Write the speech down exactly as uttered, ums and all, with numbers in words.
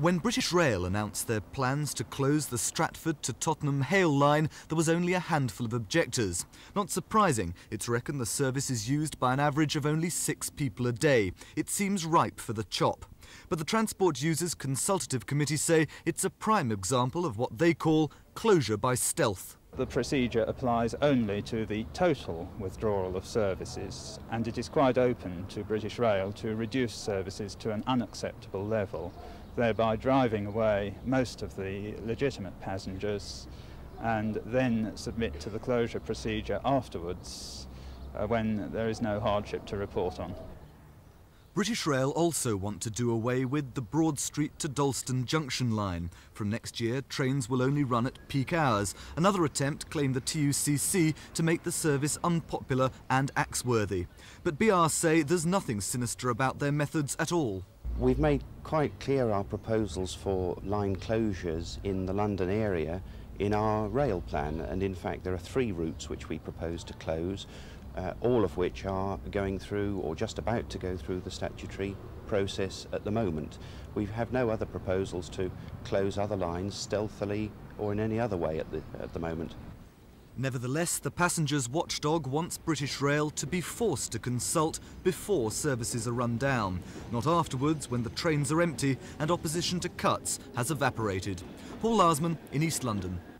When British Rail announced their plans to close the Stratford to Tottenham Hale line, there was only a handful of objectors. Not surprising, it's reckoned the service is used by an average of only six people a day. It seems ripe for the chop. But the Transport Users Consultative Committee say it's a prime example of what they call closure by stealth. The procedure applies only to the total withdrawal of services, and it is quite open to British Rail to reduce services to an unacceptable level, thereby driving away most of the legitimate passengers, and then submit to the closure procedure afterwards uh, when there is no hardship to report on. British Rail also want to do away with the Broad Street to Dalston Junction line. From next year, trains will only run at peak hours. Another attempt, claimed the T U C C, to make the service unpopular and axe-worthy. But B R say there's nothing sinister about their methods at all. We've made quite clear our proposals for line closures in the London area in our rail plan, and in fact there are three routes which we propose to close, uh, all of which are going through or just about to go through the statutory process at the moment. We have no other proposals to close other lines stealthily or in any other way at the, at the moment. Nevertheless, the passengers' watchdog wants British Rail to be forced to consult before services are run down, not afterwards when the trains are empty and opposition to cuts has evaporated. Paul Larsman in East London.